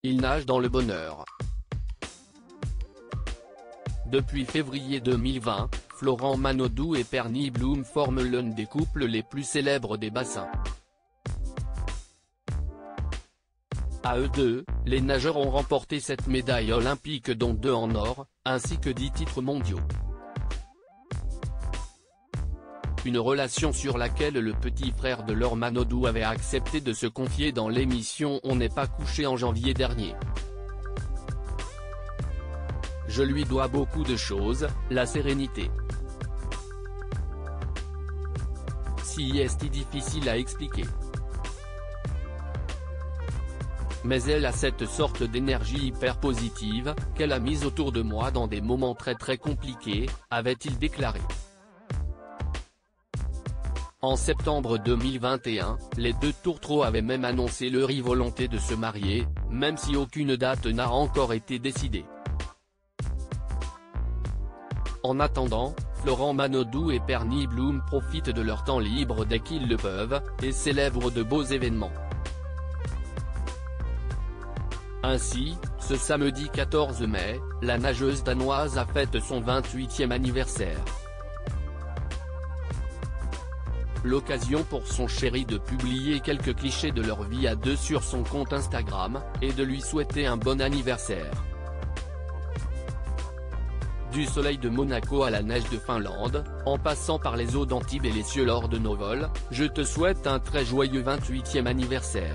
il nage dans le bonheur. Depuis février 2020, Florent Manodou et Perny Bloom forment l'un des couples les plus célèbres des bassins. À eux deux, les nageurs ont remporté 7 médailles olympiques dont 2 en or, ainsi que 10 titres mondiaux. Une relation sur laquelle le petit frère de Laure Manodou avait accepté de se confier dans l'émission On n'est pas couché en janvier dernier. Je lui dois beaucoup de choses, la sérénité. Si est difficile à expliquer. Mais elle a cette sorte d'énergie hyper positive, qu'elle a mise autour de moi dans des moments très compliqués, avait-il déclaré. En septembre 2021, les deux tourtereaux avaient même annoncé leur volonté de se marier, même si aucune date n'a encore été décidée. En attendant, Florent Manodou et Perny Bloom profitent de leur temps libre dès qu'ils le peuvent, et célèbrent de beaux événements. Ainsi, ce samedi 14 mai, la nageuse danoise a fêté son 28e anniversaire. L'occasion pour son chéri de publier quelques clichés de leur vie à deux sur son compte Instagram, et de lui souhaiter un bon anniversaire. Du soleil de Monaco à la neige de Finlande, en passant par les eaux d'Antibes et les cieux lors de nos vols, je te souhaite un très joyeux 28e anniversaire.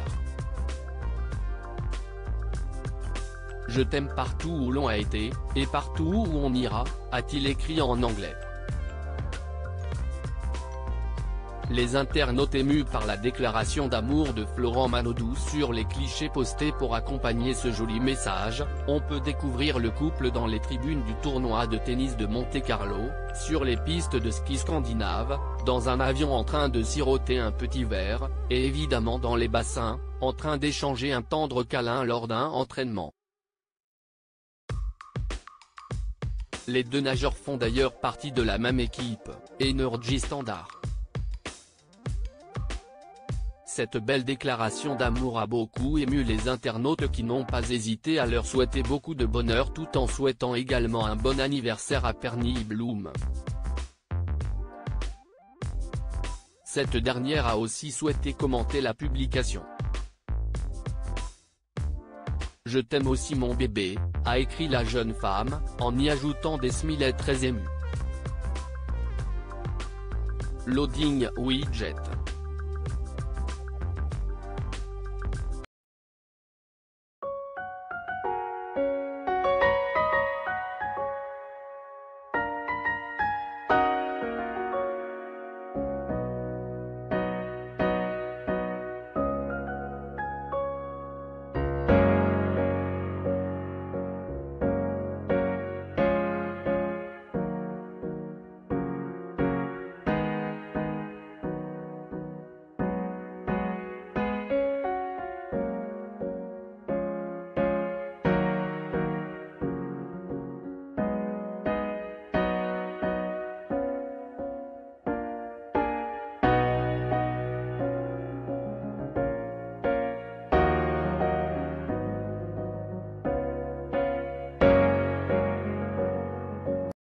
Je t'aime partout où l'on a été, et partout où on ira, a-t-il écrit en anglais. Les internautes émus par la déclaration d'amour de Florent Manodou sur les clichés postés pour accompagner ce joli message, on peut découvrir le couple dans les tribunes du tournoi de tennis de Monte-Carlo, sur les pistes de ski scandinaves, dans un avion en train de siroter un petit verre, et évidemment dans les bassins, en train d'échanger un tendre câlin lors d'un entraînement. Les deux nageurs font d'ailleurs partie de la même équipe, Energy Standard. Cette belle déclaration d'amour a beaucoup ému les internautes qui n'ont pas hésité à leur souhaiter beaucoup de bonheur tout en souhaitant également un bon anniversaire à Perny Bloom. Cette dernière a aussi souhaité commenter la publication. Je t'aime aussi mon bébé, a écrit la jeune femme, en y ajoutant des smiley très émus. Loading widget.